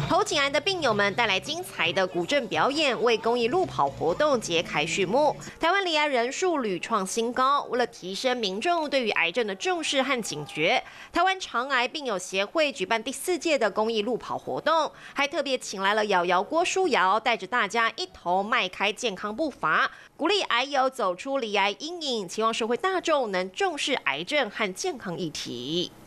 头颈癌的病友们带来精彩的古镇表演，为公益路跑活动揭开序幕。台湾罹癌人数屡创新高，为了提升民众对于癌症的重视和警觉，台湾肠癌病友协会举办第4届的公益路跑活动，还特别请来了瑶瑶郭书瑶，带着大家一同迈开健康步伐，鼓励癌友走出罹癌阴影，期望社会大众能重视癌症和健康议题。